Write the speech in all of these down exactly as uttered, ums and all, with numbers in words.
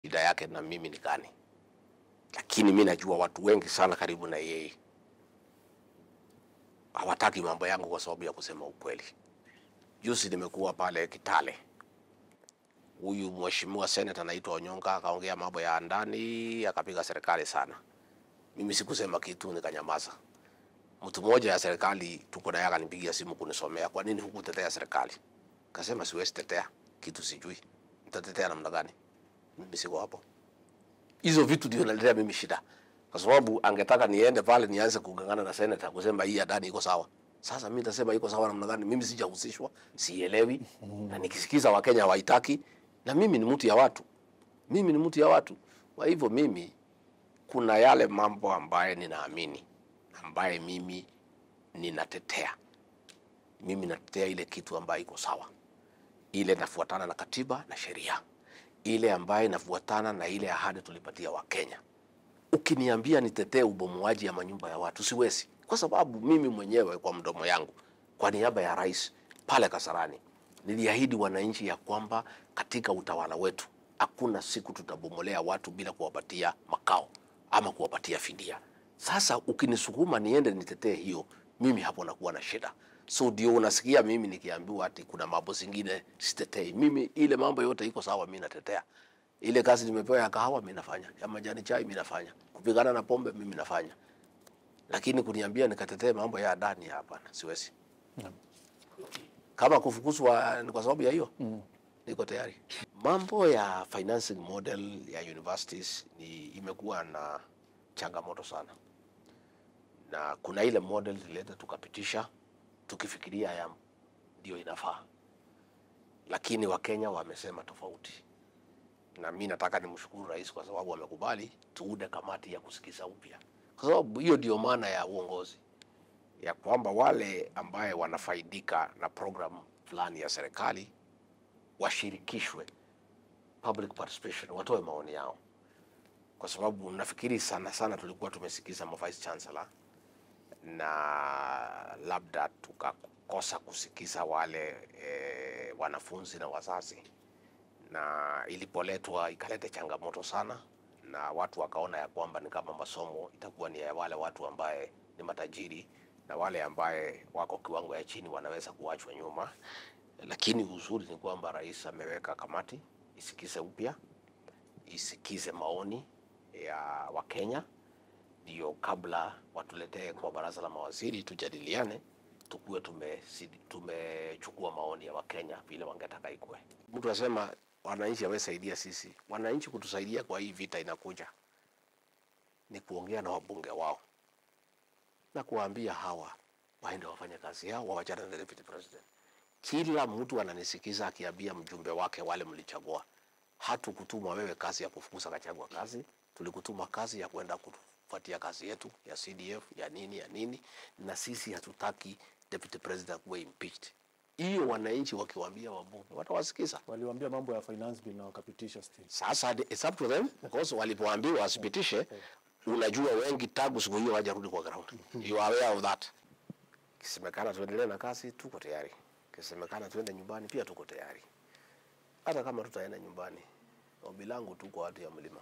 shida yake na mimi ni gani, lakini mimi najua watu wengi sana karibu na yeye hawataki mambo yangu kwa sababu ya kusema ukweli. Juzi nimekuwa pale Kitale, huyu mheshimiwa senator anaitwa Onyonga akaongea mambo ya ndani, akapiga serikali sana. Mimi sikusema kitu, nikanyamaza. Mtu mmoja ya serikali tuko naye akanipigia simu kunisomea, kwa nini hukutetea serikali? Kasema siwezi tetea kitu sijui. Nitatetea namna gani? Mimi siko hapo. Hizo vitu ndio naletea mimi shida. Kwa sababu angetaka niende pale nianze kugangana na senator kusema hii ndani iko sawa. Sasa mimi nitasema iko sawa namna gani? Mimi sijahusishwa, sielewi, na nikisikiza Wakenya hawaitaki, na mimi ni mtu ya watu. Mimi ni mtu ya watu. Kwa hivyo mimi kuna yale mambo ambaye ninaamini, ambaye mimi ninatetea. Mimi natetea ile kitu ambayo iko sawa. Ile inafuatana na katiba na sheria. Ile ambaye inafuatana na ile ahadi tulipatia Wakenya. Ukiniambia nitetee ubomoaji ya manyumba ya watu siwezi, kwa sababu mimi mwenyewe kwa mdomo yangu kwa niaba ya rais pale Kasarani niliahidi wananchi ya kwamba katika utawala wetu hakuna siku tutabomolea watu bila kuwapatia makao ama kuwapatia fidia. Sasa ukinisukuma niende nitetee hiyo, mimi hapo nakuwa na shida. So ndio unasikia mimi nikiambiwa ati kuna mambo zingine sitetei. Mimi ile mambo yote iko sawa, mimi natetea. Ile kazi nimepewa ya kahawa mimi nafanya, ya majani chai mimi nafanya, kupigana na pombe mimi nafanya. Lakini kuniambia nikatetee mambo ya ndani, hapana, siwezi. Mm. Kama kufukuzwa ni kwa sababu ya hiyo, mm. niko tayari. Mambo ya financing model ya universities ni imekuwa na changamoto sana. Na kuna ile model ileta tukapitisha tukifikiria ya ndio inafaa. Lakini Wakenya wamesema tofauti. Na mimi nataka nimshukuru rais kwa sababu amekubali tuude kamati ya kusikiza upya. Kwa sababu hiyo ndio maana ya uongozi, ya kwamba wale ambaye wanafaidika na program fulani ya serikali washirikishwe, public participation, watoe maoni yao. Kwa sababu nafikiri sana sana tulikuwa tumesikiza ma vice chancellor na labda tukakosa kusikiza wale e, wanafunzi na wazazi, na ilipoletwa ikaleta changamoto sana, na watu wakaona ya kwamba ni kama masomo itakuwa ni ya wale watu ambaye ni matajiri na wale ambaye wako kiwango ya chini wanaweza kuachwa nyuma. Lakini uzuri ni kwamba rais ameweka kamati isikize upya, isikize maoni ya Wakenya, ndio kabla watuletee kwa baraza la mawaziri tujadiliane, tukue tumechukua maoni ya Wakenya vile wangetaka ikue. Mtu asema wananchi hawasaidia sisi. Wananchi kutusaidia kwa hii vita inakuja ni kuongea na wabunge wao na kuambia hawa waende wafanye kazi yao, wawachane na deputy president. Kila mtu ananisikiza akiambia mjumbe wake wale mlichagua, hatukutuma wewe kazi ya kufukuza Gachagua kazi, tulikutuma kazi ya kwenda kufuatia kazi yetu ya C D F ya nini ya nini, na sisi hatutaki deputy president kuwe impeached. Hiyo wananchi wakiwaambia wabunge watawasikiza. Waliwaambia mambo ya finance bill na wakapitisha still. Sasa it's up to them, because walipoambiwa wasipitishe, unajua wengi tagu siku hiyo hawajarudi kwa ground. You are aware of that. Kisemekana tuendelee na kazi, tuko tayari. Kisemekana tuende nyumbani, pia tuko tayari. Hata kama tutaenda nyumbani, ombi langu tu kwa watu ya mlima,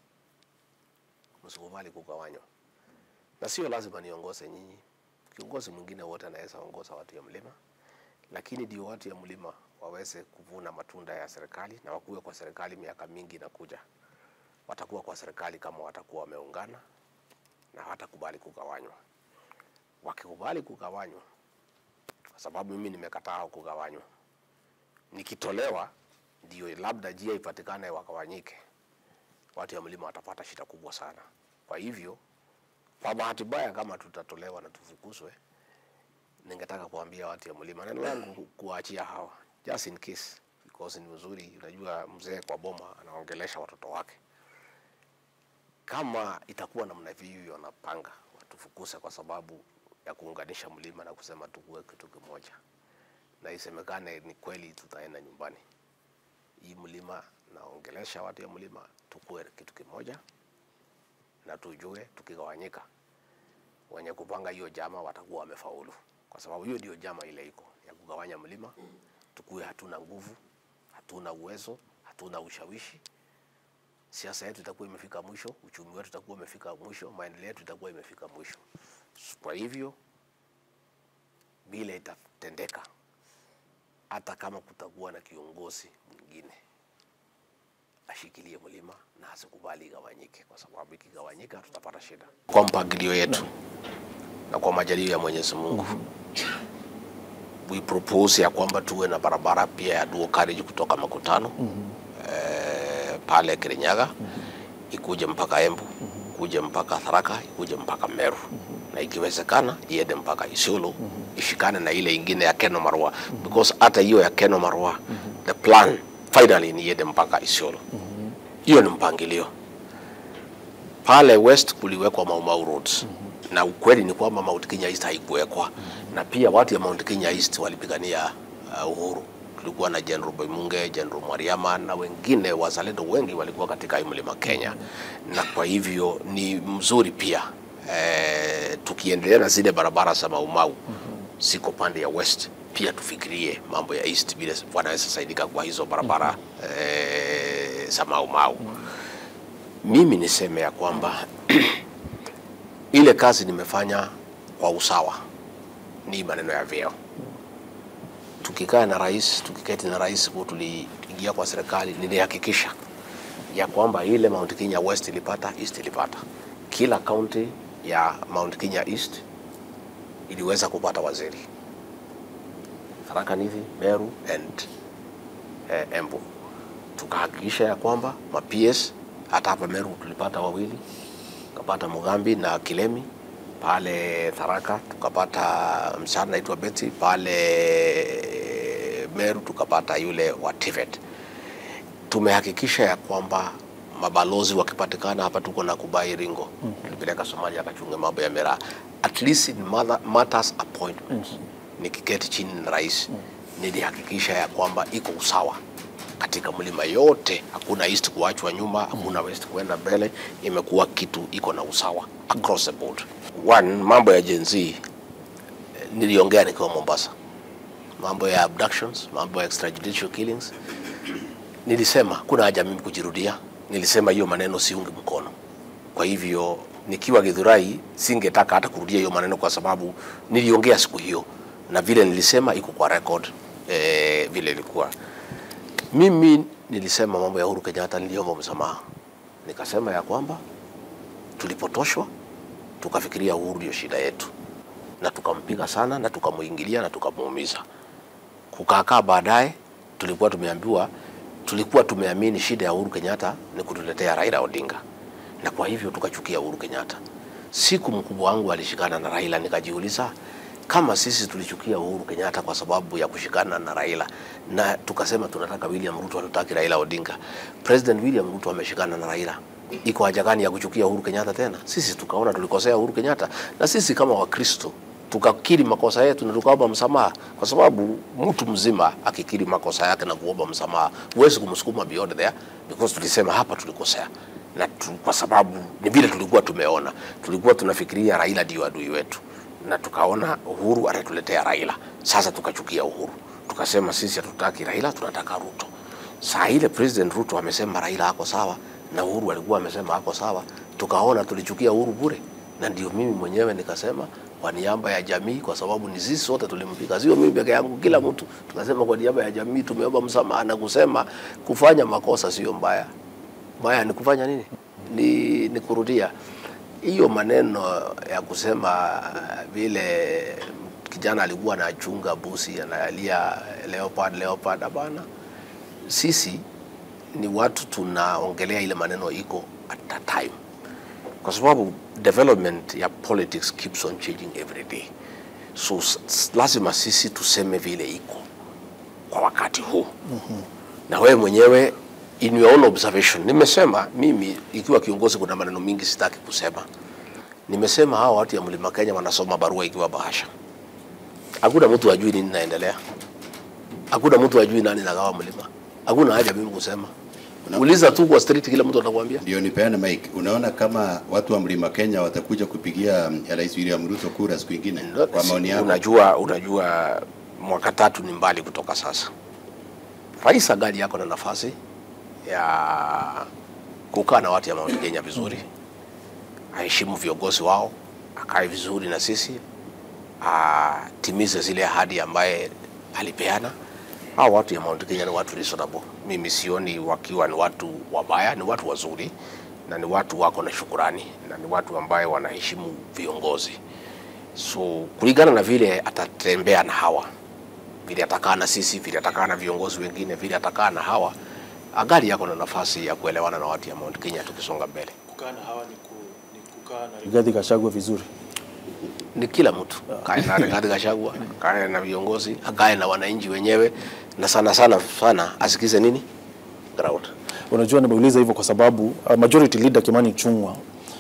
msikubali kugawanywa. Na sio lazima niongoze nyinyi. Kiongozi mwingine wote anaweza ongoza watu ya mlima. Lakini ndio watu ya mlima waweze kuvuna matunda ya serikali na wakuwe kwa serikali miaka mingi na kuja. Watakuwa kwa serikali kama watakuwa wameungana na hawatakubali kugawanywa. Wakikubali kugawanywa, kwa sababu mimi nimekataa kugawanywa, nikitolewa ndio labda njia ipatikane wakawanyike, watu ya mlima watapata shida kubwa sana. Kwa hivyo kwa bahati mbaya kama tutatolewa na tufukuzwe, ningetaka kuambia watu ya mlima, neno langu kuachia hawa just in case, because ni mzuri. Unajua mzee kwa boma anaongelesha watoto wake. Kama itakuwa namna hiyo wanapanga watufukuze kwa sababu ya kuunganisha mlima na kusema tukue kitu kimoja, na isemekane ni kweli tutaenda nyumbani, hii mlima naongelesha watu ya mlima tukue kitu kimoja, na tujue tukigawanyika wenye kupanga hiyo jama watakuwa wamefaulu. Kwa sababu hiyo ndio jama ile iko ya kugawanya mlima, tukue hatuna nguvu, hatuna uwezo, hatuna ushawishi. siasa yetu itakuwa imefika mwisho, uchumi wetu utakuwa umefika mwisho, maendeleo yetu itakuwa imefika mwisho. Kwa hivyo bila itatendeka, hata kama kutakuwa na kiongozi mwingine ashikilie mlima na asikubali igawanyike, kwa sababu ikigawanyika tutapata shida. Kwa mpangilio yetu na kwa majaliwa ya Mwenyezi Mungu, we propose ya kwamba tuwe na barabara pia ya dual carriage kutoka Makutano mm -hmm. eh, pale Kirinyaga mm -hmm. ikuje mpaka Embu mm -hmm. ikuje mpaka Tharaka, ikuje mpaka Meru mm -hmm. na ikiwezekana iende mpaka Isiolo mm -hmm. ishikane na ile ingine ya Keno Marwa mm -hmm. because hata hiyo ya Keno Marwa mm -hmm. the plan finally ni iende mpaka Isiolo. Hiyo mm -hmm. ni mpangilio. Pale West kuliwekwa Mau Mau roads mm -hmm. na ukweli ni kwamba Mount Kenya East haikuwekwa mm -hmm. na pia watu ya Mount Kenya East walipigania uh, uhuru. Tulikuwa na General Boimunge, General Mwariama na wengine wazalendo wengi walikuwa katika mlima Kenya. Na kwa hivyo ni mzuri pia eh, tukiendelea na zile barabara za Mau Mau siko pande ya West, pia tufikirie mambo ya East bila wanaweza saidika kwa hizo barabara eh, za Mau Mau. Mimi niseme ya kwamba ile kazi nimefanya kwa usawa ni maneno ya vyeo. Tukikaa na rais, tukiketi na rais kwa tuliingia kwa serikali, nilihakikisha ya kwamba ile Mount Kenya West ilipata, East ilipata. Kila county ya Mount Kenya East iliweza kupata waziri. Tharaka Nithi, Meru and eh, Embu. Tukahakikisha ya kwamba ma P S hata hapa Meru tulipata wawili, tukapata Mugambi na Kilemi. Pale Tharaka tukapata msichana anaitwa Betty, pale Meru tukapata yule wa Tivet. Tumehakikisha ya kwamba mabalozi wakipatikana hapa, tuko na Kubai Ringo mm -hmm. tulipeleka Somalia akachunge mambo ya miraa. At least in matters appointments mm -hmm. nikiketi chini na rais mm -hmm. nilihakikisha ya kwamba iko usawa katika mlima yote, hakuna East kuachwa nyuma, hakuna West kuenda mbele, imekuwa kitu iko na usawa across the board. One, mambo ya Gen Z niliongea nikiwa Mombasa, mambo ya abductions, mambo ya extrajudicial killings. Nilisema kuna haja mimi kujirudia, nilisema hiyo maneno siungi mkono. Kwa hivyo nikiwa Githurai singetaka hata kurudia hiyo maneno, kwa sababu niliongea siku hiyo na vile nilisema iko kwa record eh, vile ilikuwa. Mimi nilisema mambo ya Uhuru Kenyatta, niliomba msamaha. Nikasema ya kwamba tulipotoshwa, tukafikiria Uhuru ndio shida yetu, na tukampiga sana na tukamuingilia na tukamuumiza. Kukakaa baadaye tulikuwa tumeambiwa, tulikuwa tumeamini shida ya Uhuru Kenyatta ni kutuletea Raila Odinga, na kwa hivyo tukachukia Uhuru Kenyatta. Siku mkubwa wangu alishikana na Raila, nikajiuliza kama sisi tulichukia Uhuru Kenyatta kwa sababu ya kushikana na Raila, na tukasema tunataka William Ruto, hatutaki Raila Odinga. President William Ruto ameshikana na Raila, iko haja gani ya kuchukia Uhuru Kenyatta tena? Sisi tukaona tulikosea Uhuru Kenyatta, na sisi kama Wakristo tukakiri makosa yetu na tukaomba msamaha, kwa sababu mtu mzima akikiri makosa yake na kuomba msamaha huwezi kumsukuma beyond there, because tulisema hapa tulikosea. Na tu, kwa sababu ni vile tulikuwa tumeona, tulikuwa tunafikiria Raila ndio adui wetu, na tukaona Uhuru atatuletea Raila. Sasa tukachukia Uhuru, tukasema sisi hatutaki Raila, tunataka Ruto. Saa ile President Ruto amesema Raila hako sawa na Uhuru alikuwa amesema hako sawa, tukaona tulichukia Uhuru bure. Na ndio mimi mwenyewe nikasema kwa niaba ya jamii, kwa sababu ni sisi sote tulimpiga, sio mimi peke yangu, kila mtu tukasema kwa niaba ya jamii tumeomba msamaha, na kusema kufanya makosa sio mbaya. Mbaya ni kufanya nini? Ni, ni kurudia. Hiyo maneno ya kusema vile kijana alikuwa anachunga busi analia leopard leopard, bana. Sisi ni watu tunaongelea ile maneno iko at that time, kwa sababu development ya politics keeps on changing every day. So lazima sisi tuseme vile iko kwa wakati huu. Mm -hmm. Na wewe mwenyewe in your own observation, nimesema mimi ikiwa kiongozi kuna maneno mingi sitaki kusema. Nimesema hao watu ya Mlima Kenya wanasoma barua ikiwa bahasha. Hakuna mtu ajui nini naendelea. Hakuna mtu ajui nani nagawa mlima. Hakuna haja mimi kusema. Uliza tu kwa street, kila mtu atakwambia. Ndio nipeane mic. Unaona kama watu wa Mlima Kenya watakuja kupigia Rais William Ruto kura siku nyingine kwa maoni yako? Unajua, unajua mwaka tatu ni mbali kutoka sasa. Rais agali yako na nafasi ya kukaa na watu ya Mount Kenya vizuri, aheshimu viongozi wao, akae vizuri na sisi, atimize zile ahadi ambaye alipeana. Hao watu ya Mount Kenya ni watu reasonable. Mimi sioni wakiwa ni watu wabaya, ni watu wazuri na ni watu wako na shukurani na ni watu ambaye wanaheshimu viongozi. So kulingana na vile atatembea na hawa, vile atakaa na sisi, vile atakaa na viongozi wengine, vile atakaa na hawa, Agali yako na nafasi ya kuelewana na watu ya Mount Kenya tukisonga mbele. Kukaa na hawa ni, ku, ni kukaa na Rigathi Gachagua vizuri. Ni kila mtu kae na Rigathi Gachagua, kae na viongozi, akae na wananchi wenyewe, na sana sana sana asikize nini ground. Unajua nimeuliza hivyo kwa sababu uh, majority leader Kimani Ichung'wah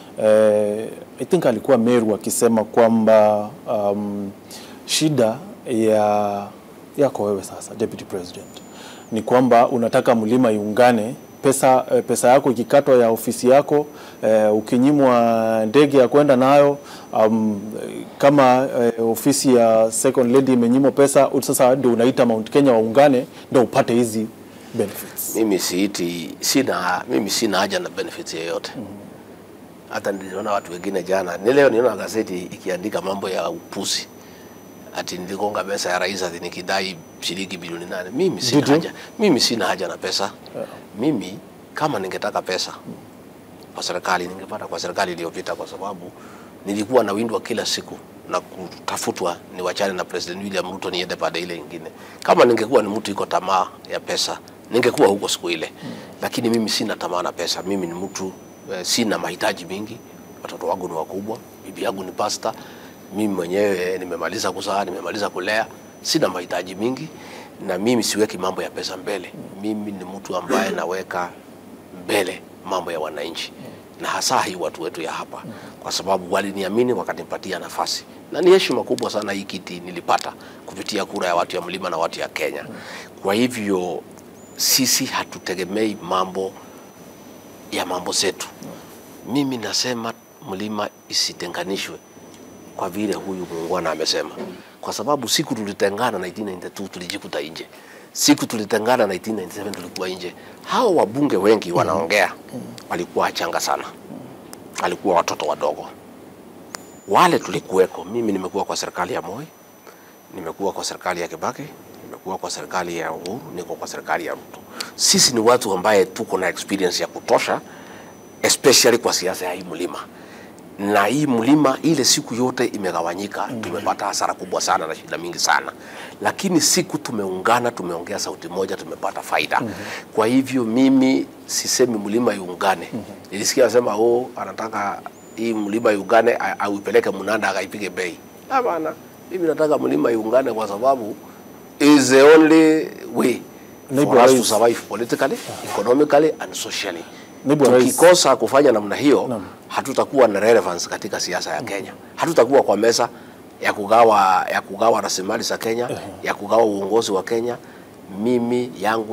eh, I think alikuwa Meru akisema kwamba um, shida ya yako wewe sasa deputy president ni kwamba unataka mlima iungane, pesa pesa yako ikikatwa ya ofisi yako, eh, ukinyimwa ndege ya kwenda nayo, um, kama eh, ofisi ya second lady imenyimwa pesa, sasa ndio unaita Mount Kenya waungane ndio upate hizi benefits. Mimi siiti sina mimi sina haja na benefits yoyote. Mm -hmm. Hata niliona watu wengine jana, ni leo niona gazeti ikiandika mambo ya upuzi. Ati niligonga pesa ya rais ati nikidai shilingi bilioni nane. Mimi sina haja. Mimi sina haja na pesa. Yeah. Mimi kama ningetaka pesa kwa serikali ningepata kwa serikali iliyopita, kwa sababu nilikuwa na windwa kila siku na kutafutwa ni wachane na President William Ruto niende pande ile nyingine. Kama ningekuwa ni mtu iko tamaa ya pesa, ningekuwa huko siku ile. Mm. Lakini mimi sina tamaa na pesa. Mimi ni mtu eh, sina mahitaji mingi. Watoto wangu ni wakubwa, bibi yangu ni pastor. Mimi mwenyewe nimemaliza kuzaa, nimemaliza kulea, sina mahitaji mingi, na mimi siweki mambo ya pesa mbele. Mimi ni mtu ambaye naweka mbele mambo ya wananchi, na hasa hii watu wetu ya hapa, kwa sababu waliniamini wakanipatia nafasi, na ni heshima kubwa sana hii kiti nilipata kupitia kura ya watu ya mlima na watu ya Kenya. Kwa hivyo sisi hatutegemei mambo ya mambo zetu. Mimi nasema mlima isitenganishwe kwa vile huyu muungwana amesema, kwa sababu siku tulitengana nineteen ninety-two tulijikuta nje, siku tulitengana nineteen ninety-seven tulikuwa nje. Hao wabunge wengi wanaongea walikuwa wachanga sana, walikuwa watoto wadogo. Wale tulikuweko, mimi nimekuwa kwa serikali ya Moi, nimekuwa kwa serikali ya Kibaki, nimekuwa kwa serikali ya Uhuru, niko kwa serikali ya Ruto. Sisi ni watu ambaye tuko na experience ya kutosha, especially kwa siasa ya hii mlima. Na hii mlima ile siku yote imegawanyika, mm -hmm. Tumepata hasara kubwa sana na shida mingi sana, lakini siku tumeungana, tumeongea sauti moja, tumepata faida. Mm -hmm. Kwa hivyo mimi sisemi mlima iungane. Mm -hmm. Nilisikia anasema oh anataka hii mlima iungane au ipeleke Munanda akaipige bei. Hapana, mimi nataka mlima iungane kwa sababu is the only way for us to survive politically, economically and socially. Tukikosa kufanya namna hiyo, hatutakuwa na relevance katika siasa ya Kenya. Hatutakuwa kwa meza ya kugawa ya kugawa rasilimali za Kenya, ya kugawa uongozi wa Kenya. Mimi yangu